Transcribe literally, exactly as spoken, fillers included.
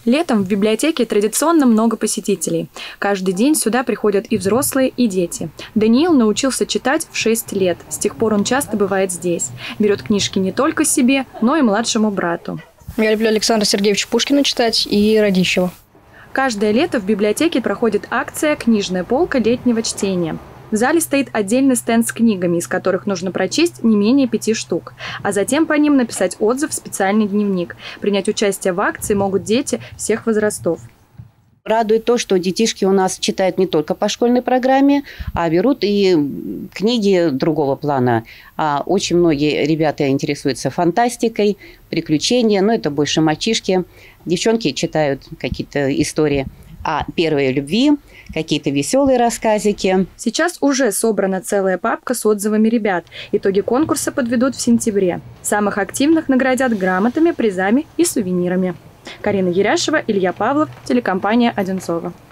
Летом в библиотеке традиционно много посетителей. Каждый день сюда приходят и взрослые, и дети. Даниил научился читать в шесть лет. С тех пор он часто бывает здесь. Берет книжки не только себе, но и младшему брату. Я люблю Александра Сергеевича Пушкина читать и Радищева. Каждое лето в библиотеке проходит акция «Книжная полка летнего чтения». В зале стоит отдельный стенд с книгами, из которых нужно прочесть не менее пяти штук, а затем по ним написать отзыв в специальный дневник. Принять участие в акции могут дети всех возрастов. Радует то, что детишки у нас читают не только по школьной программе, а берут и книги другого плана. А очень многие ребята интересуются фантастикой, приключениями, но это больше мальчишки. Девчонки читают какие-то истории о первой любви, какие-то веселые рассказики. Сейчас уже собрана целая папка с отзывами ребят. Итоги конкурса подведут в сентябре. Самых активных наградят грамотами, призами и сувенирами. Карина Еряшева, Илья Павлов, телекомпания «Одинцово».